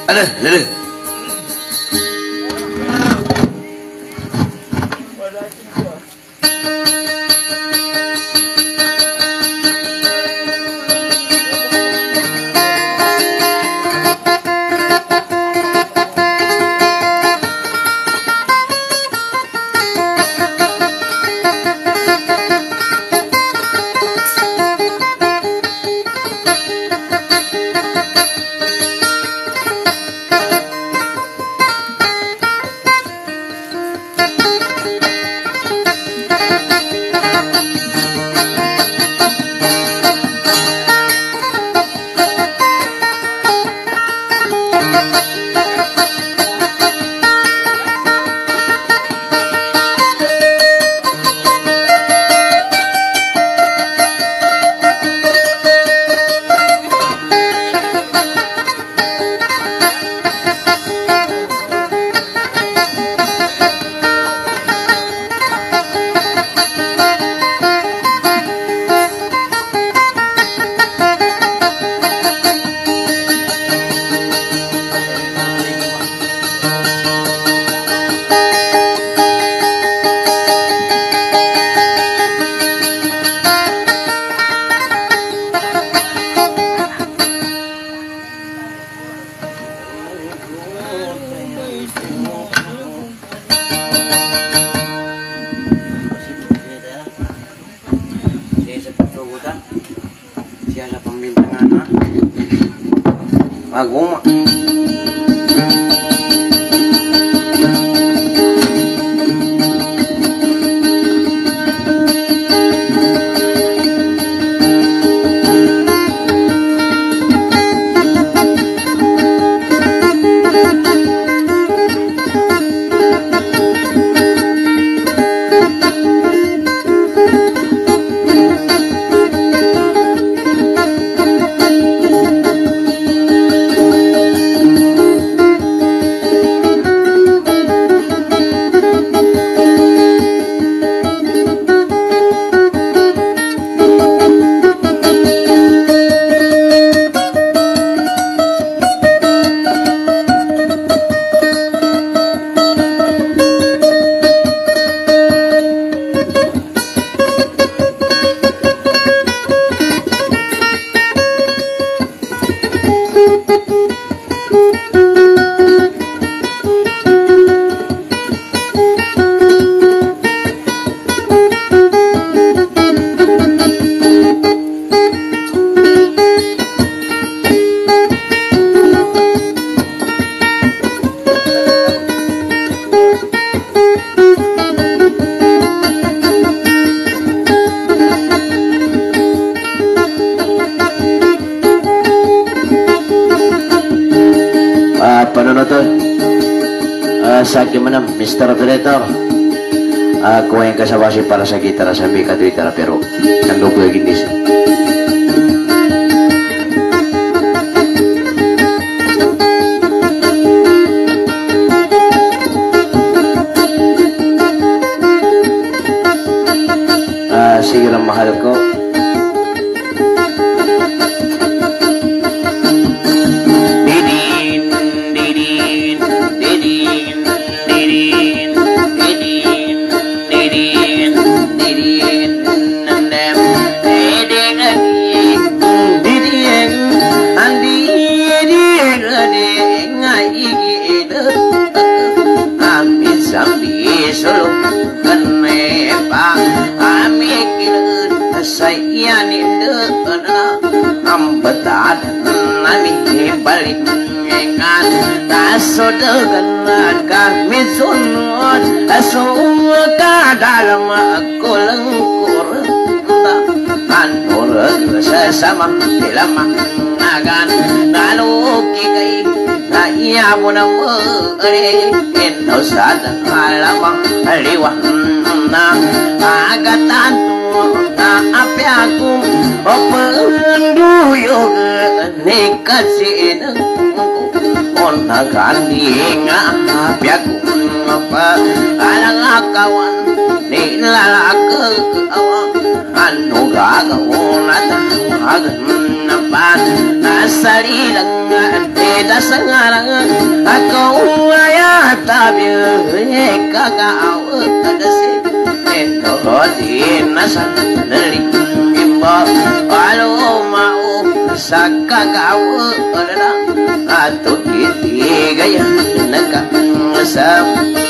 Ada. Siapa pembintangan agama sa gimana Mr. Operator, ako yang kasawasi para sa gitara sa mika gitara pero ang logo yung gindis. Sige lang mahal ko. Sodagan kami sunod asuka dalam kulengkur anurag sesama dilama nagan lalu kikai naya munamuri endo sadan alamang liwah na agatan na api aku openduyog nikasin nagan inga biaku apa alang kawan nilalak awan anu gagawan napan asalilang eda sangarang ako ayah tabi kakao kadasi ento din nasan dari imba alo mau sakakao ada atau gaya nakasam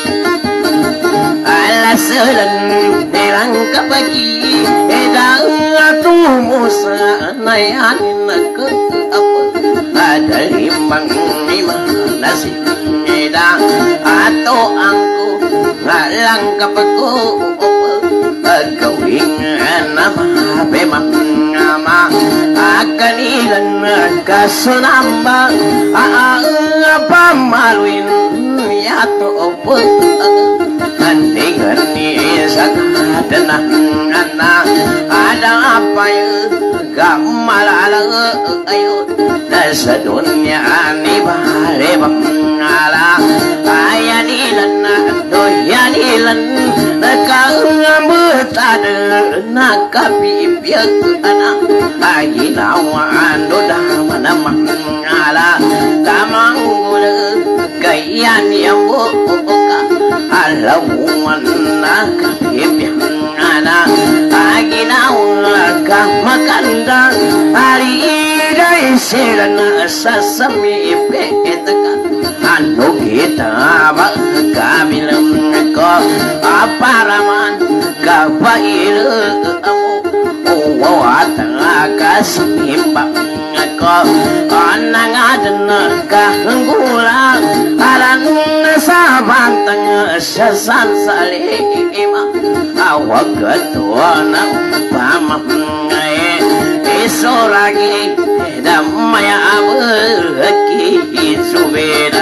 alasan nilang kapagi edang atumusa nayanin ako ada limang nasi edang atau angku ngalang kapago pagawing nama memang nama akan ilan kasunamba apa maluin ya to andingan ni sakadana ada apa ya gamalala ayo nasa dunia ni bare bangala ayanilan doyanilan nakamutada nakapipiyag anak aginawan doda manamangala kamanggula kayan yang buka alawan nakapipiyag anak aginawan kamakanda alidai sirana sasami ipetaka anu kita kamilam ko aparaman kapail amu watang kasimba ko anang adana kahunggulang alan sabantang sasan salima awag tuana pamamay isoragi damaya abaki subeda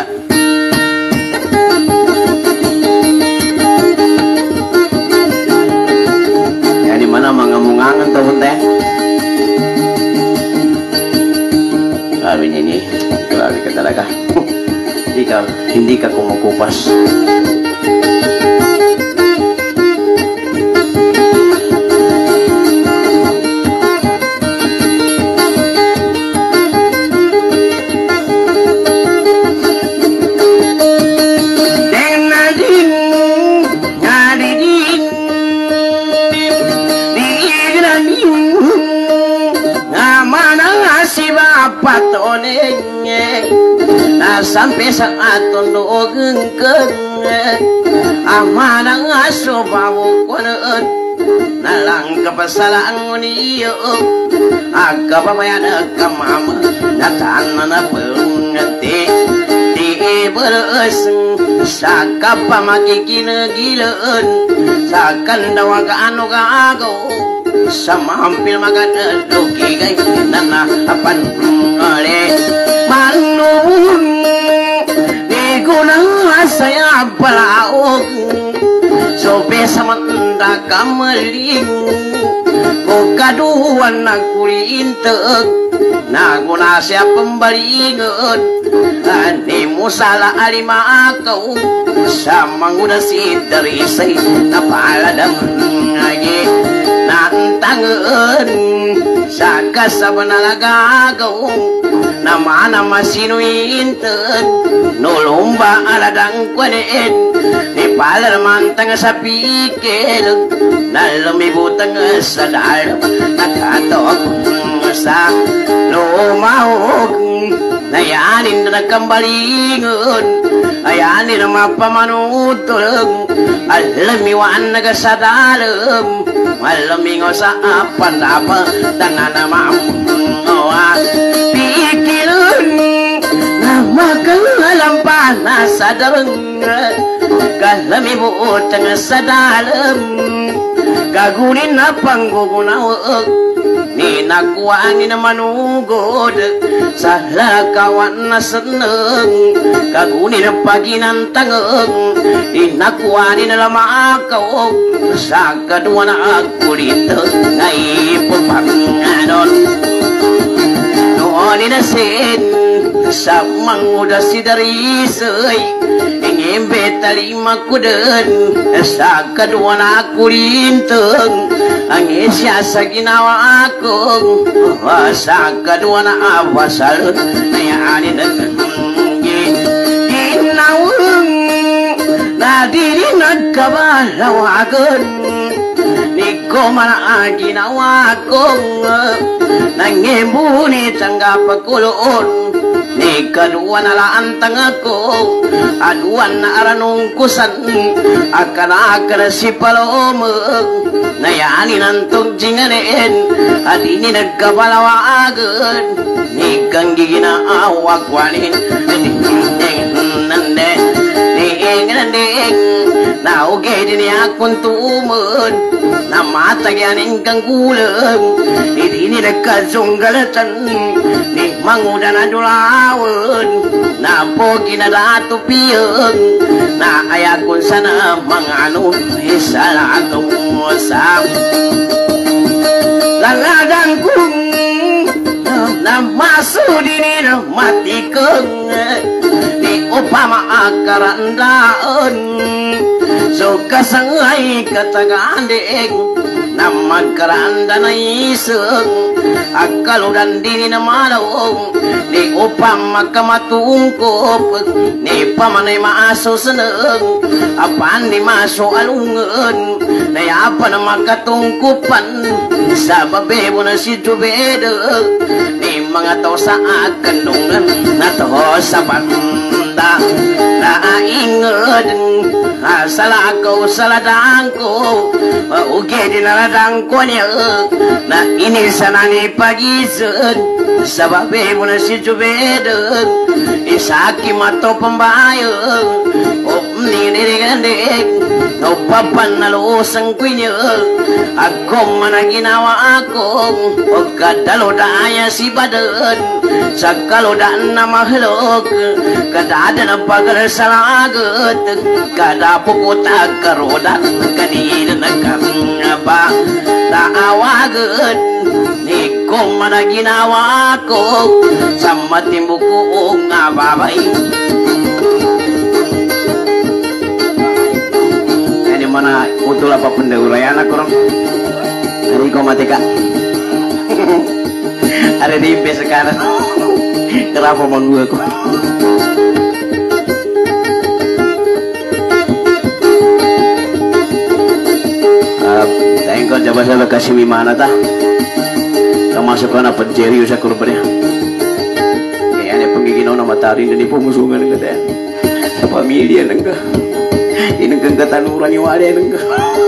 ya di mana mangamungangan tahun teh kawin ini kawin kata laga hindi ka kumukupas sampai saat tundukeng amanang aso bawo koneun nalang kepasalaan nguniyo aga pamayana kamama natanana pengeti di beres saka pamakikinegileun sakan dawa ka anu kaago sama hampir makan duki gay nana apan oleh manun gunang saya palaok sobe samanta kamaling kaduan nakulintek naguna siya pembalingan ani musala alima akau sama nguna si terisay napaladam lagi nantangan saka sabanalaga gaung nama-nama sinuinten nulumba aladang kwadeen di palar mantang sa pikil nalamibutang sa dalam nakatok sa lumahog nayanin na kambalingon ayanin na mapamanutulog alamiwan na sa dalam malamingo sa apan-apa tananamam pikilun na makalampah na sa darang kalamibuot sa dalam gagunin na panggugunawag ninakuhaan na manugod sa lakawan na seneng gagunin na paginantangag inakuhaan na lamakaw sa kadwa na agkulito na ipapanganon noon inasin sa manguda si Darisay ngembe talima kuden sa kedua aku linteng angisya sa ginawa ako sa kedua na awasalun na ani ginawang na dili nagkabalawagan ni ko man ginawa ko nangimbuni tangga pagkuloon ni kadua na laantang ako aduan na aranong kusan akan si palomag nayani nantog jinganin adini nagkabalawagan ni kang giginaawa kwanin nande nandeng nauge din akong tumon na matagyanin kang gulang hindi nagkasunggalatan ni manguda na dulawan na pogi na datupiyang na ayakon sana mga ano isa na akong usap langadang kung na masudin na matikong di upama akarandaan so kasangay katagandeng na magkaranda na isang akaludan din na malawong ni upang magkamatungkop ni pamanay maaso sanang apan di maso alungan na yapan na magkatungkupan sa babebo na si Jubeda ni mga to sa akanungan na to sa banda na ingod salakaw saladang ko uge din naladang ko niya na inisa na ni pagisan sa babe mo na si Jubeda isaki mato pambayo o niniligandeng o papanalosang ko niya ako man ang ginawa ako o kadalodaya si Badan sa kalodaan na mahalok kadada na pagkasalagot kada pukutag karoda kanina nagkangaba naawagan ni kong man ang ginawa ko sa matimbuko nga babay ini mana utul apa pendahuluan aku orang dari komatika ada di impe sekarang kenapa manggu aku tengok coba saya kasih mimana tah kamasukkan apa jeri usah kurbannya kayak ada penggigin nama matahari dan pengumusungan enggak ada pamilya enggak ini kengkatan urani wale enggak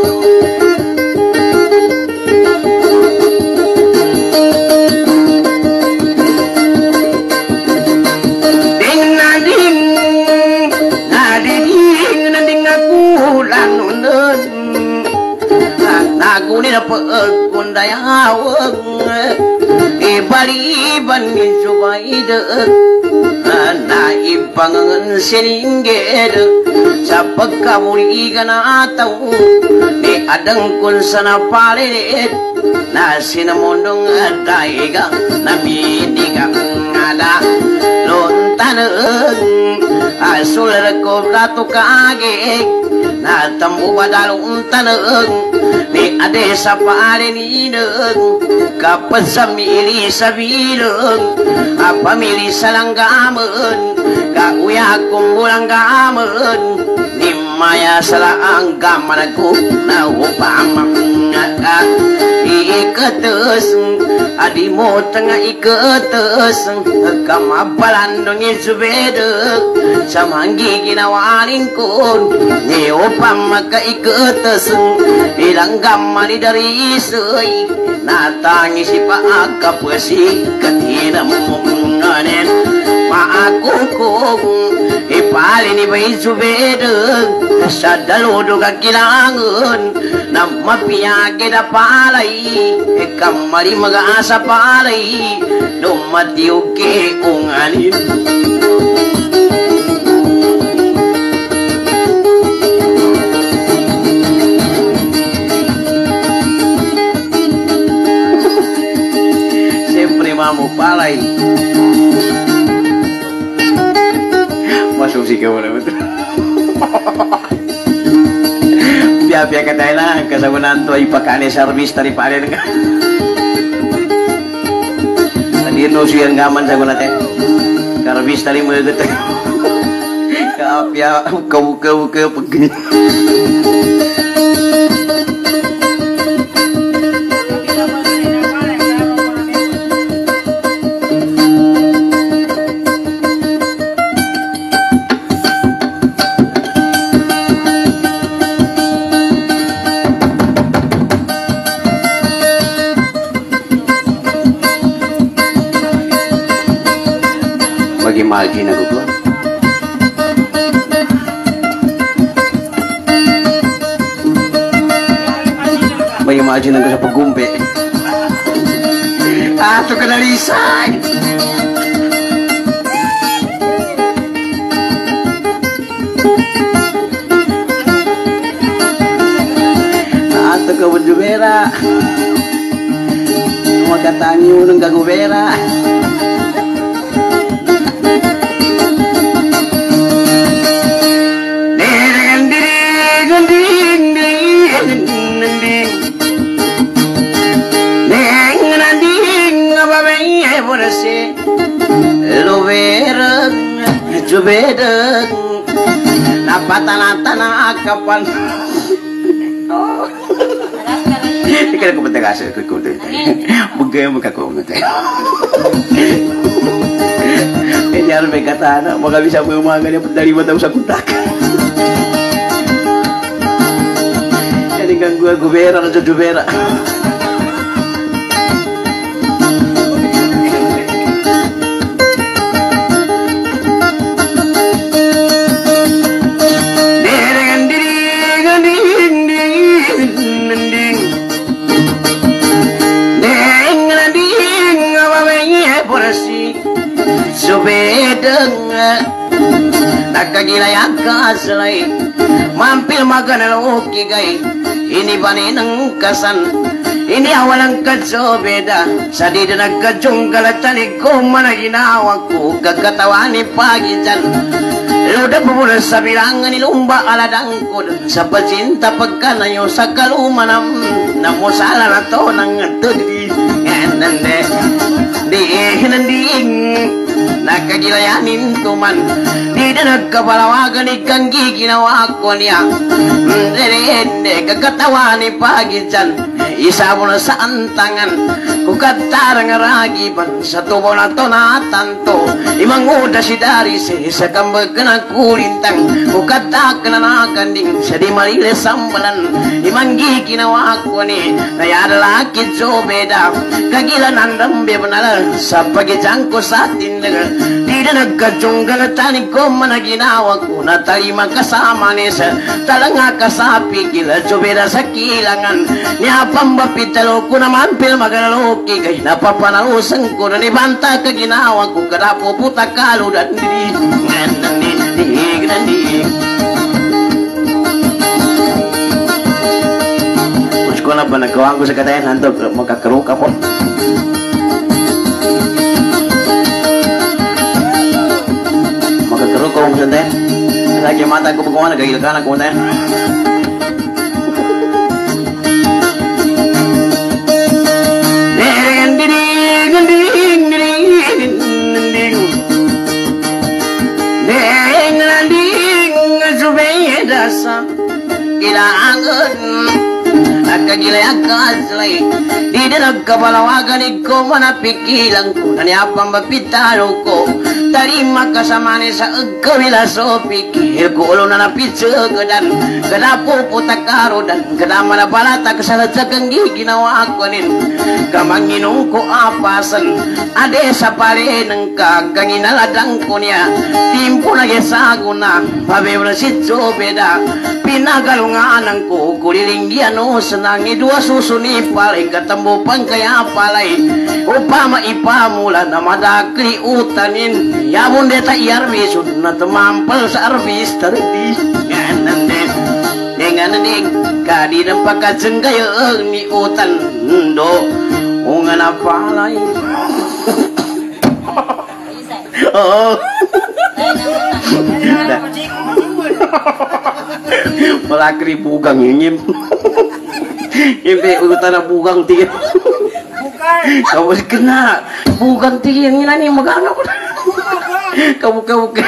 aku ni dapat kundayawang ibaliban ni Jubaida na ipangangan siningger sa pagkamuli ka na ataw ni adang kun sana palit na sinamundong daiga na minigang ada lontanang asul ko rato kage na tambu badalong tanang ni ade sa paalinang kapag sa mili sa bilang apamili sa langgaman kauya kong bulang gaman ni maya sa laang gaman ako na upamang ikatas adi mo tanga ikatas kamabalan dong Jubeda sa manggi ginawanin ko ni upang magkaikatas ilang gamani dari isoy natangi si paagkapwasi katina mong nganin maakukong ipali ni Bay Jubeda sa daludo kakilangan na mapiyagi na palay kamali mag-aasa palay dumatiw ke unganin siyempre mamu palay masuk sih kamu betul Biya katay na kasagunan to ipakane service tari pare nga. Tadi no siyan gaman sagunan te. Service tari mo gete. Kapya kau pagni. Imagine ako ko. May imagine ako sa paggumpi. Ato ka na lisay! Ato ka budubera. Magkatangi mo ng gagubera. Jubedeng napatana kapan ikan aku betegas aku kudu bugay mo kako mo tayo nyar me kata baka bisa mo umaga niya dari mata sa kutak jadi kan gua gubera na jubera Subedeng nakagilay kaslay mampil magana oki gay ini paninang kasan ini awalang kasobeda sa di nagkajunggal tanig ko managinawa ko kagatawani pagijan luda pumula sa bilangan ilumba aladang ko sa pacinta pagkanayo sa kalumanam namusala na to ng tudi nande nanding nakagilayanin tuman di na nagkapalawagan ikang giginawa ko niya hindi kagatawa ni pagitan isa mo na sa antangan kukatarang ragiban sa tubo na to na tanto imanguda si Daris sa kambag na kulintang kukatak na nakanding sa di malile sambalan imanggi ginawa ko ni nayadalakit sobeda kagilan ang dambi manala sa pagitang ko sa tindagal di na nagkajunggal tanig ko managinawa ko na talima kasama ni sa talanga kasapi kila sobeda sa kilangan niya pambapitalo ko naman pil magalaloki kay napapanalusan ko na ni banta kaginawa ko kadapo puta kalo dan diri nandig mas ko na ba nagkawang ko sa katayan hanto magkakaroon ka po magkakaroon ko kung saan tayo lagi mata ko pagkawa nagagilakanan ko tayo kailangan nagkagilay kaslay di na nagkapalawagan ikaw manapikilang ko na niyapang mapitalo ko tarima kasama ni sa agkawila sopi kihil ko ulo na napitsugadan kada puputa karodan kada manabalata kasalat sa kanggi ginawa ko nin kamanginong ko apasan ade sa pare ng kaganginaladang ko niya timpo na yasago na pabebra si Jobeda pinagalunganan ko kulilinggian o sanangi dua susuni palay katambo pang kaya palay upama ipamula na madakli utanin yamon deta iarbisun na tumampal sa arbis tardi dengan ning kadi ng pagkasenggay ni utan do ungan palay oh Malakri bugang ingin. Impe urutan bugang tiga. Kau kena bugang tiga yang ini magana. Kamu.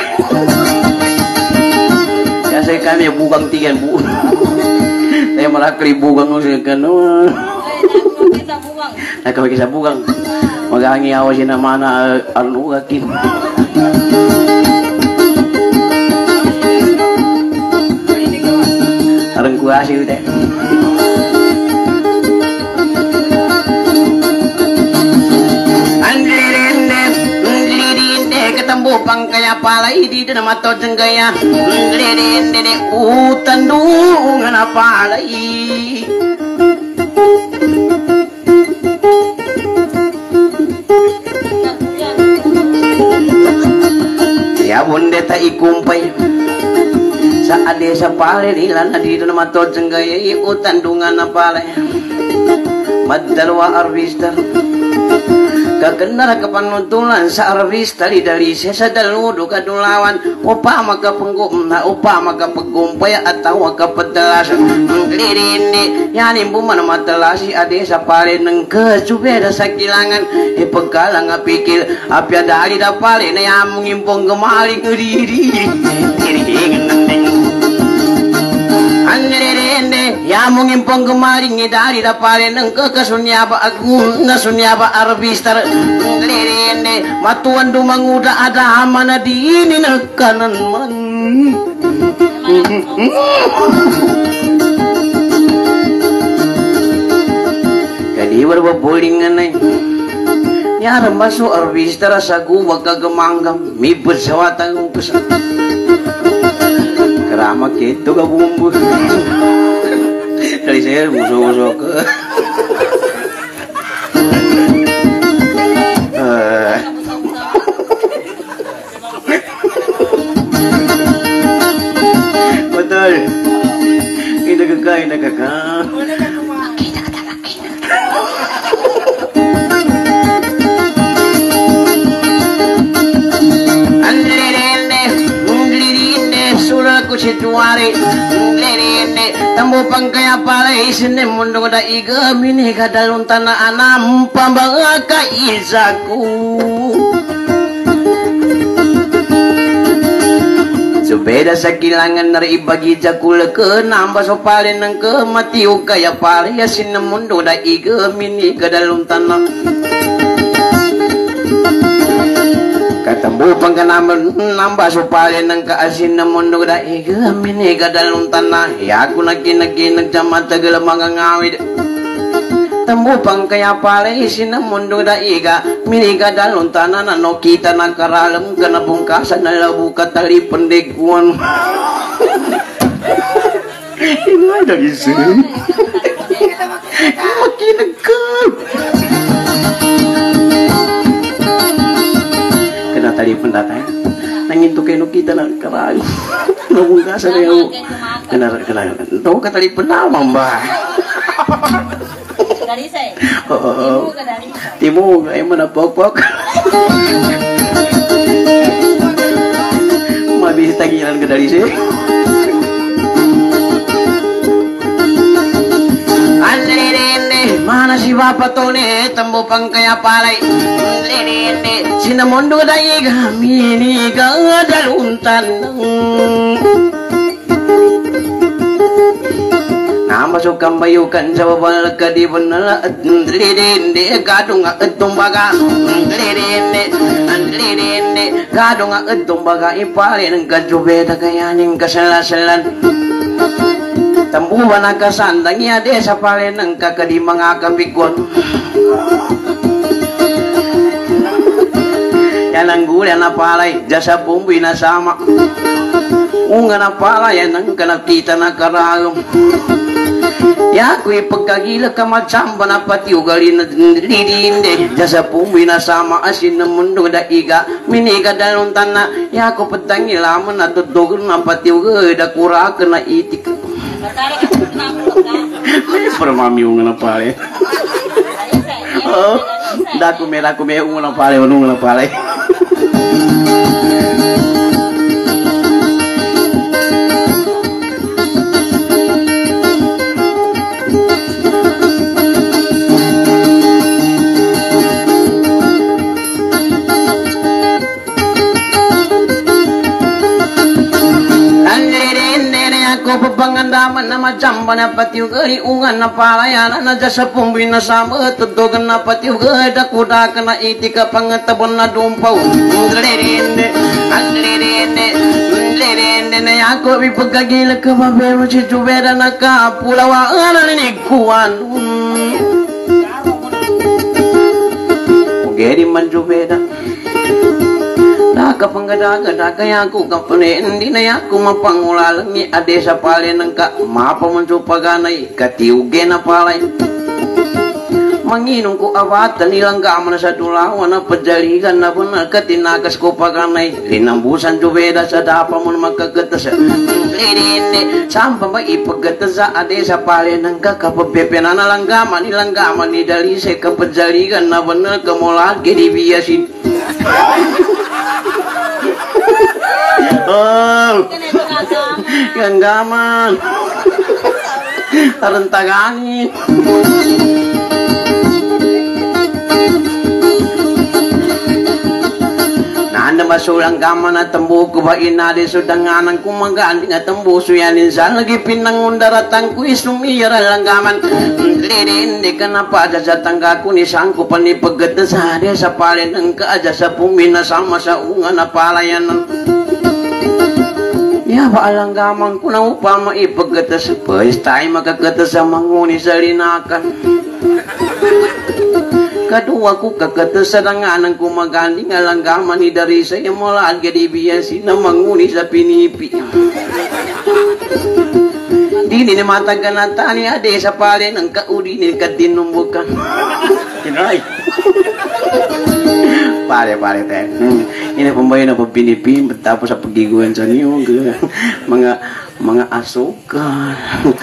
Ya saya kami bugang tiga bu. Saya malakri bugang saya kena. Nah kau kisah bugang. Magangi awasin na mana anu gakin. Arang kuasi udah. Andirinde ketemu pangkaya palai di dalam atau jenggaya. Andirinde utandungan palai. Ya bonde ta ikumpay sa ade sa pale nilan adi do mato jenggaya utandungan na pale madalwa arvista kakenara kapanutulan sa arvista lidali sa daludo kadulawan upama ka penggumna upama ka pegumpay atawa ka pedalas lirindi yani buman matalasi ade sa pale nang kesubeda sa kilangan ipagalang apikil apya dali da pale na yamong impong gemaling diri Andirinde yamong impong gemaling dari da pale nang kekasunyaba agung nasunyaba arbistar Andirinde matuan dumanguda ada mana di ini kanan man kadi berbolingan nih nyara masuk arbistar sagu wakagemanggam mibut sawatang kesan kerama gitu ka bumbu dari saya musuh-musuh ke betul ini kakak situari lerene tambo pangkaya palai sine mundo da iga mini kadalun tanah anam pambangaka izaku subeda sakilangan dari bagi jakul ke nambah sopalin nang ke mati ukaya palai ya sine mundo da iga mini kadalun tanah katambu pangkanaman nambah supaya nang kaasin na mundo da iga mini kadalong tanah ya aku naginag jamat tagal mga ngawid tambu pangkaya pala isin na mundo da iga mini kadalong tanah na no kita nakaralam ka na bungkasan na labu katali pendekuan ini ada isin makinag ka kena tadi pendatang nangin tuh keno kita nak kerang ngomong kasar ya kena tahu kata tadi penama mbak dari saya timu kayak mana pok mau bisa tagihan ke dari saya mana si bapak tone tembo pangkaya palai lirinde sinamondo dai gamini gadaluntan nama sukam bayukan sababal kadi benala lirinde gadung etumbaga lirinde gadung etumbaga ipale nang kajubeda kayaning kasalasalan tambuhan ang kasandang iya desa pala ng kakadi mga kabikon yan ang gula na palay jasa bumbuy na sama unga na palay yan ang kanakita na karagom ya ako'y pagkagila ka matsamba na pati ugali na didinde jasa bumbuy na sama asin na mundo da iga miniga dalong tana ya ako patangilaman na tutugon na pati ugali da kuraka na itik permami unga pale oh daku me unga pale unga pale pangandaman na majamba na patiugaliungan na palayanan na jasa pumbina sama tutugan na patiugay dakuda ka na itika pangatabon na dumpaw lirinde na yako ipagkagila ka mabero si Jubeda na kapulawaan na ninikuan ugeri man Jubeda Nakapanggadaga kaya ako kapane hindi na ako mapangulalang ni ade sa pali ng ka mapamanso paganay katiuge na palay manginong ko awatan nilang gaman sa tulawan na pajaligan na punar katinakas ko paganay linambusan Jubeda sa dapa mo magkagatas hindi sampa ba ipagatas sa ade sa pali ng ka kapapepenan na lang gaman nilang gaman ni Dalise kapajaligan na punar kamulat kinibiyasin oh, yang gaman, tarantagani. Nanda masulang gaman at tambu ko ba inali sudanganan kumanggaling at tambu suyanin sa lagi pinangundaratang ko isumiyara lang gaman. Hindi ka na pa sa tangga ko ni sangko panipagada sa hadi sa palin ng kaaja sa pumina sama sa unga na palayanan. Ya baalang gamang ko na upang maipaggatas first time magkagatas sa manguni sa linakan kadua ko kagatas sa danganan kumagaling alang gaman ni Darisa yung mula algadibiyasi na manguni sa pinipi dini na mataganata ni ade sa pali ng kaudi ni katinumbukan kinay pare teh ini pembayar apa pinipin betapa sa pagiguan sa niyo mga asukan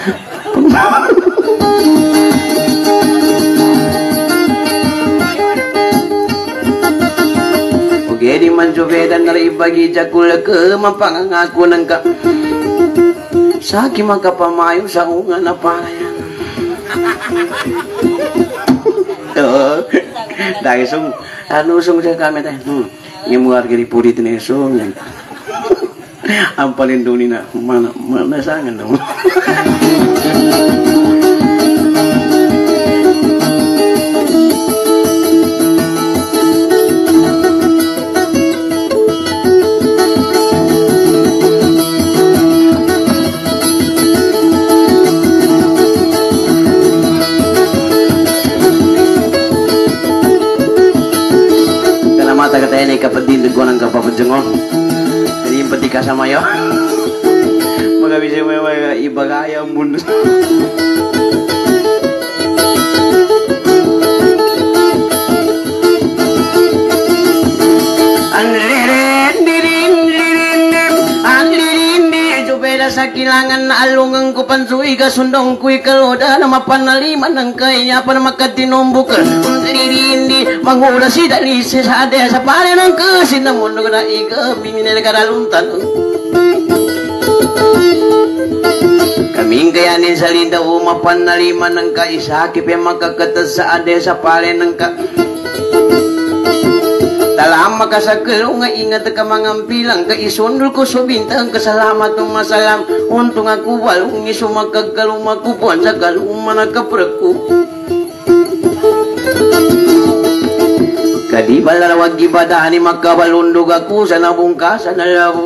oke di Jubeda na ibagi jakul ke mapangangako ng ka saki makapamayo sa unga na palayan dahil sung anusong sa kami tayo yung mga argari puri tinesong yan ang palinduni na manasangan na katanya nih kapatid ko ng kapapadjengol jadi yung pati kasama yo magabisi mo yung ibagaya mundo sa kilangan na alungang ko pansui kasundong kuy kaloda na mapanaliman ng kaya para makatinumbuk hindi manghula si Dalise sa ade sa pare ng kasi na mundo na ikabing na nakaraluntan kaming kayanin sa linda mapanaliman ng kaisakip yung magkagatas sa ade sa pare ng ka talam makasagkero nga ingat ka mangampilang ka isundol ko subintang kasalamat ng masalam untong ako walong iso magkagalumakupuan sa galuman nagkaprako kadibal na wag ibadahan ni magkabalundog ako sa nabungkasan na labo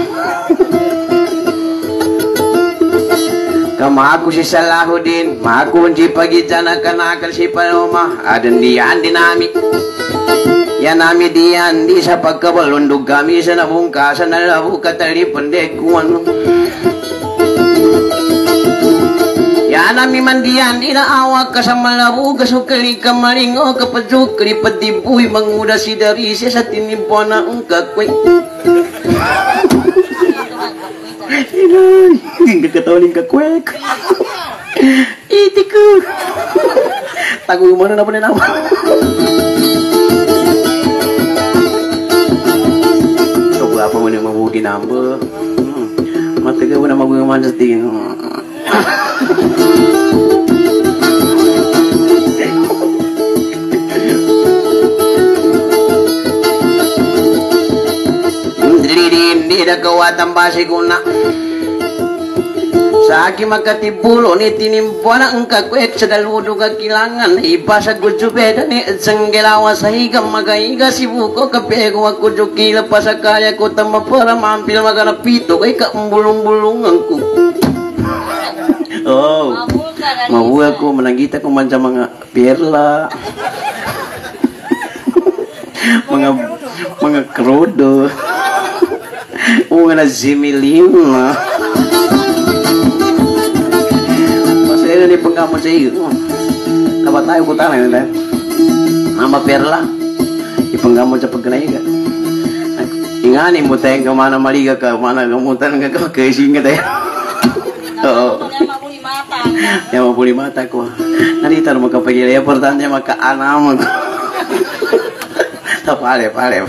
kamaku si Salahuddin makun si pagitana kanakal si Paloma adan diyan dinami yan nami diyan di sa pagkabalundog kami sa nabungkasan na labo katali pandekuan yan nami mandiyan di na awak ka sa malabo kasukali ka maringo kapadsukali patibuy manguda si Darisa sa tinibuan na ungkakway hindi kakatawaling kakwek itiku tago mo na naman na apa mo na mabugi namba mataga mo na maguman sa tingin hindi na gawat ang basi ko na Saki makatibulo ni tinimbuana engka kuek sadaludo kakilangan ibasa gujubeda ni senggelawa sahiga magaiga sibuko kapego aku joki lepas kaya ko tamba para mampil magana pito kay ka umbulong-bulunganku. Oh. Mau aku menanggita ko manca mga perla. mga krodo. Mga zimilina. Masaya ni pengkamu sa iyo. Kapat tayo ko tanay nila. Nama perla. Ipengkamu sa pagkanay ka. Ingani mo tayo kamana maliga ka. Mana kamutan ka kaising ka tayo. Oo. Yang mapuli mata ko. Narita na magkapagila. Yang importante magkaanam ko. Pare.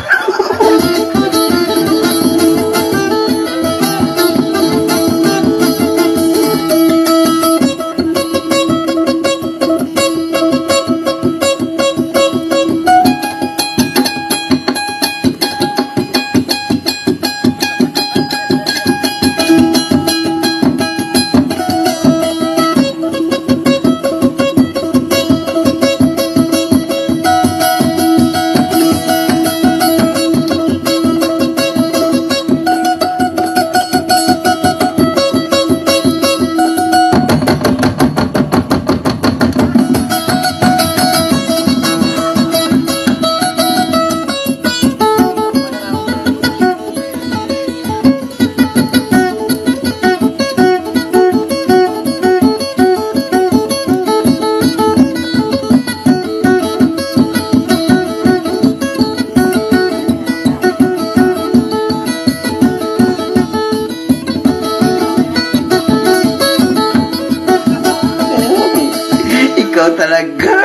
Talaga.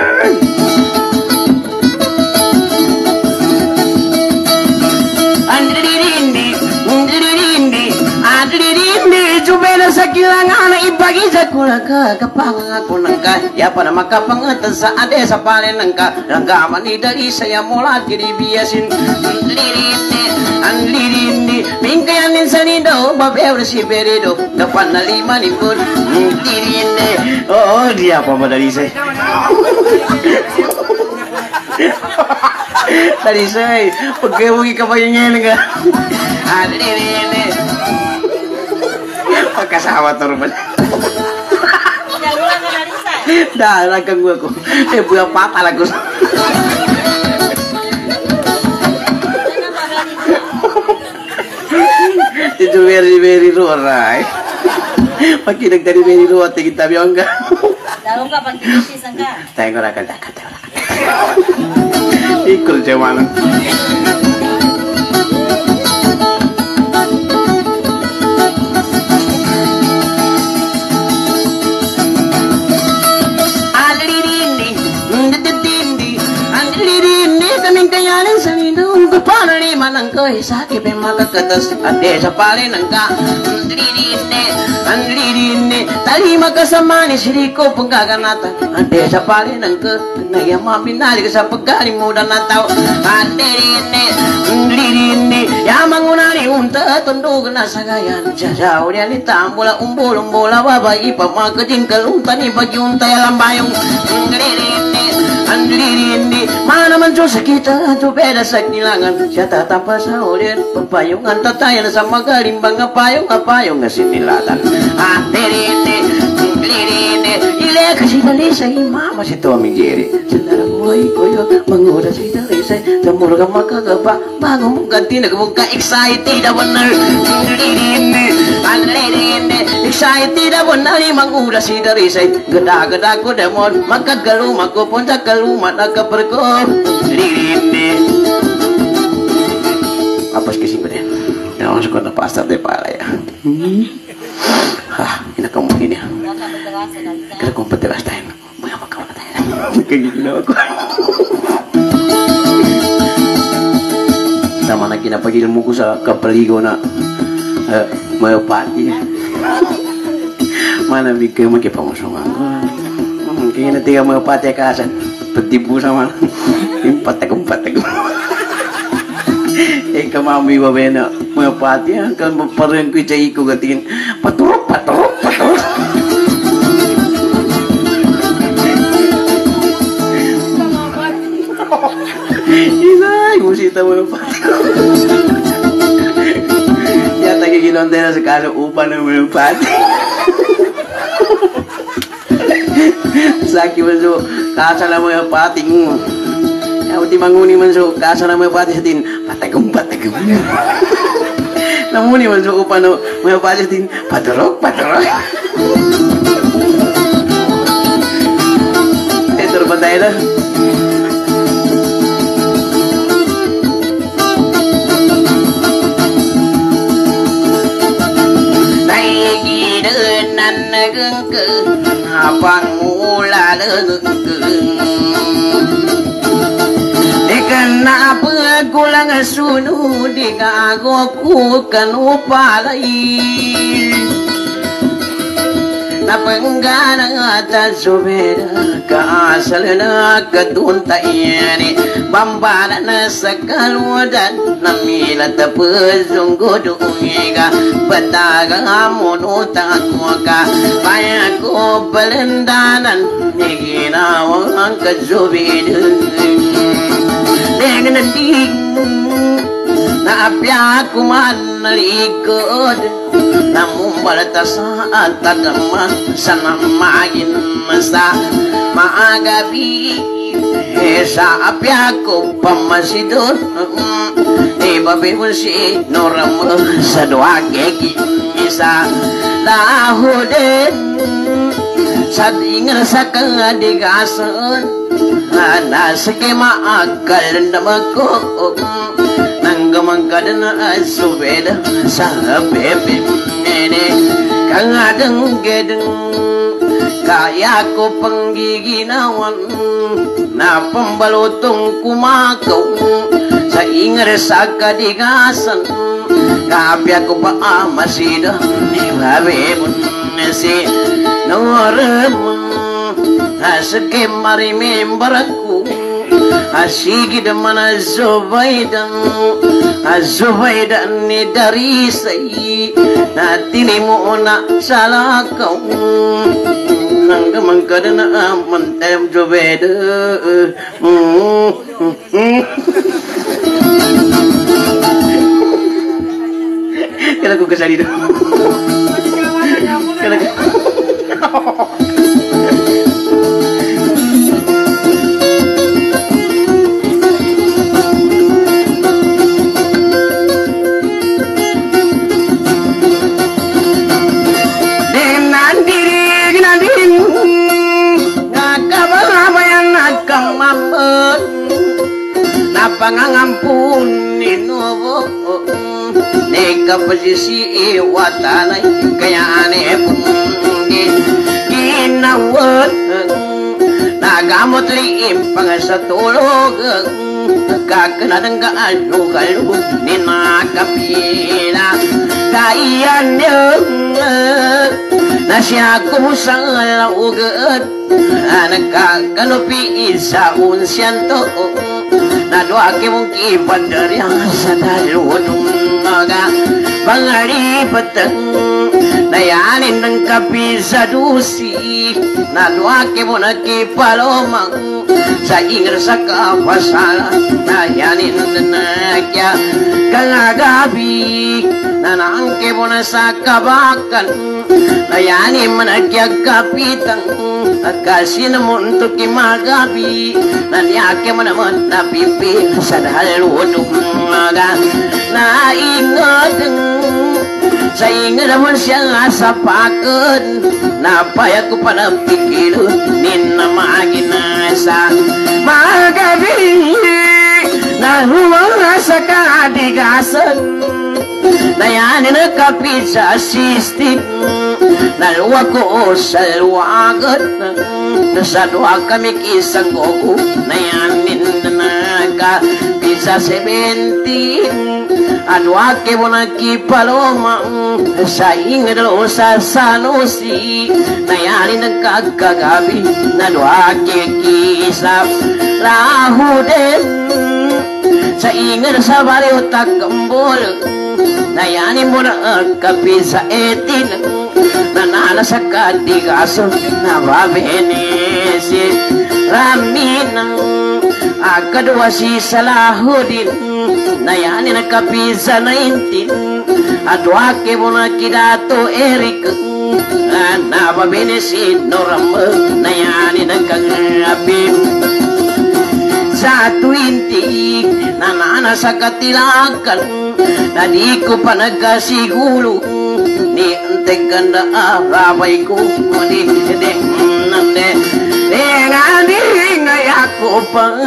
Andrindi, jubela sa kilangan ibagi sa kulaka kapang ako nangka ya pa na makapangatan sa ade sa pare nangka ranggaman ni dari saya mula diri biasin Andrindi, mingkayanin sa nido babew si berido kapan na lima ni pun Andrindi. Oh dia apa dari saya dari saya pagkawagi kabayangin ka Andrindi kasama turban. Dah lagang gua ko. Buang patah lagu. Itu very rorai. Pagi dari very roai kita biang ka. Dalam ka pagkisi sangka. Tayo ra ka. Ikul jaman. Manangkoy sakit makakatas ade sa pare nangka andrine tali makasama ni siriko pagkaganata ade sa pare nangka nayama pinali ka sa pagkari muda nataw andrine yamang unari unta tundog na sagayan jajaw niya ni tambula umbulong-bula babayi pamakadingkal unta ni bagyunta yalambayong andrine mana man sa kita beda sa kilangan siya tatampa sa ulit pagpayungan tatayan sa magalimbang apayong nga sinilatan andrine ile kasi dali sa imama si Tommy Jerry sandarabuhay ko yun mangura si Darisay tamura ka makagapa bago mong ganti nagmugka excited na wanar andrine excited na wanar mangura si Darisay gada ko demon magkagaluma ko punta kaluma nagkaperko apa sih bener? Ya masuk ke pasar deh pala ya. Ini kamu ini. Kira kamu petelas tayo. Mga makawan tayo. Kagigil ako. Tama na kinapagil mo ko sa kapaligo na mayopati. Manamig kayo magkipamusungan. Kaya natiga mayopati kasan. Pagtibo sa man. Yung patagong. Kamami ba na mayopati. Kan parang ko siya iko gatingin. Paturok. Inay, musita mo ng pati. Yata kikinonte na sa kaluupan ng mga pati. Saki man so, kasa na mga pati mo. Yaw ti manguni man so, kasa na mga pati sa tin, patagong. Namuni man so, upan no, mga pati sa tin, paturok. Ito ba tayo na? Apang mula kenapa kulang sunu di kagoku kan upalai napenggana tasubeda kasalna kaduntayani bambana nasakaludan namila tapuzunggodu umiga bataga monuta kuaka bayako belendanan niginawan kazubeda dengan ding naapya kuman nalikod namun balata saat tagaman sana magin masa maagabi sa apya ko pamasidon babi mo si noram sa duwage isa lahuden sa dingar sa kadigasan nasa kema akal namako nanggamang na asubeda sa bebe nene kangadang gedeng kaya ko panggiginawan na pambalutong kumakaw sa ingar sa kadigasan kapya ko pa amasida ni babe si noram asake remember aku asigi mana Zubaidan ni dari say natili mo na salah kau nanggamang ka na mantem Zubaida kaya ko kasali doon pangangampun inovo neka posisi watanay kaya ane pungi ginawat nagamot liim pang sa tulog kakanadang kaano kalu ninakapila kaiyan na siya kumusang laugat nagkakanupi sa unsyanto na doa ke mungkin bandar yang sadalunung aga bangari peteng nayanin ng kapi sa dusi na doa ke munaki palomang sa ingar sa kapasala nayanin nanakya kangagabi nanangke muna sa kabakan nayanin manakya kapitang akasin mo untuk kimagabi nanyake mo naman napipi sa dalunong mga naingat sa ingat naman siya sa pakon napaya ko pa ng pikilo ninamaginasa magabi na huwag sa kadigasan nayanin na kapit sa system naluwa ko sa luwagat sa doa kami kisang goku nayanin na kapit sa 17 adwa ke mo na kipaloma sa ingalo sa sanusi nayanin na kagagabi na doa ke kisap lahuden sa ingar sa baliw takambol nayani mo na kapi sa etin nanala sa katigaso na babenesi raminang akadwa si Salahuddin nayani na kapi sa 19 adwake mo na kidato Eric na babenesi noram nayani na kagabi sa 20 nanana sa katilakan na di ko pa nagkasigulo ni antek ganda arabay ko ni ngani ako pang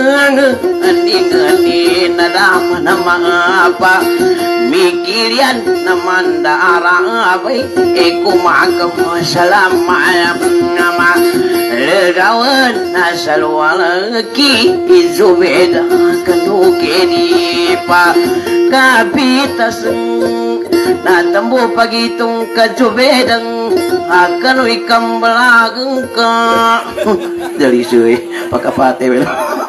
ani nadama na mapa mikirian naman darabay kumagam salama nama legawan na salwalaki izubeda kanukeni pa kapitas natambo pagitong kajubedang akan ikam belagang ka dari suy pakapate wel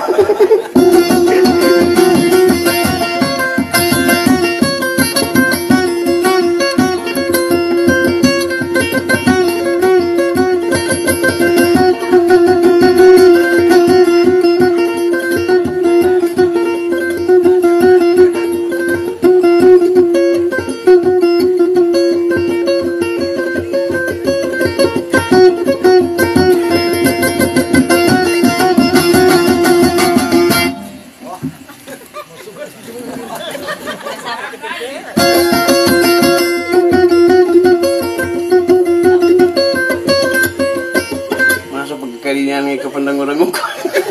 kalinya ke pandang-pandang ko.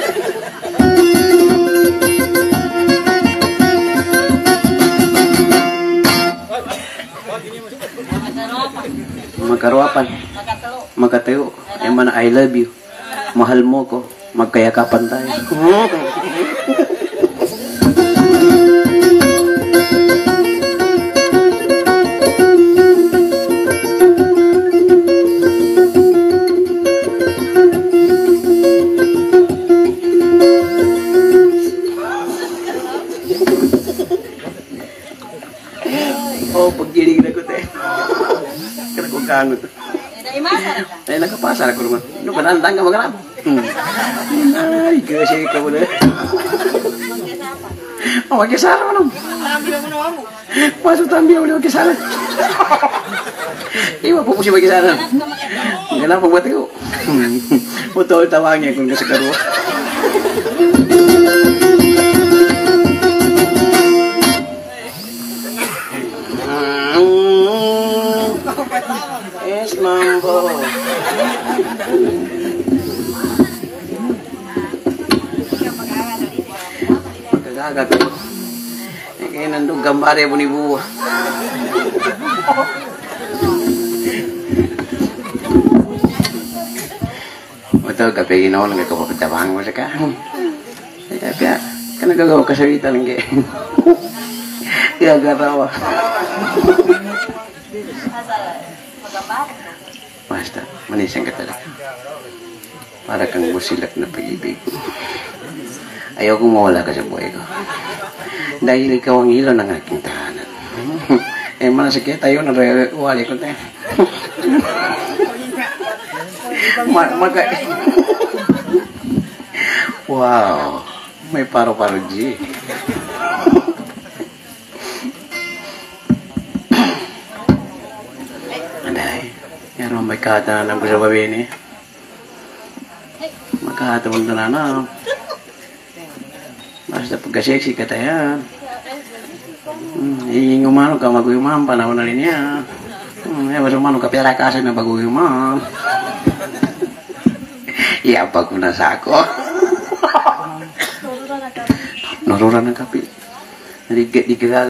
Magkaruapan. Magkatayo. Yung mana I love you. Mahal mo ko. Magkayakapan tayo. Oh, paggiling na ko tayo. Kaya kong kangot. Ay, nakapasar ako naman. Ano ba, nandang ka magalap? Ay, kasi ikaw na. Oh, magkisara mo naman. Masuk tambi ako na magkisara. Iwa po po siya magkisara. Ganang pagbuti ko. Utol tawagnya kung kasi karuwa. Es mambo. Magkagagag. Kaya nandong gambare po ni buwa. Betul, kape ginawa lang ikaw papatabang mo sa ka. Kaya, ka nagagawa ka sa rita lang kaya. Gagarawa. Basta, manisang ka talaga. Para kang busilak na pag-ibig ko. Ayaw kong mawala ka sa buhay ko. Dahil ikaw ang ilaw ng aking tahanan. Manasakit tayo na wali ko tayo. Wow, may paro-paro G. Yan may kahatanan ko sa babi ni. Magkahatawag na na. Basta pagka-sexy ka tayo. Hinging umano ka mag-uyumam, panahon na rin niya. Basta umano ka perakasan na pag-uyumam. Iyapag ko na sa ako. Naruran ng kapi. Di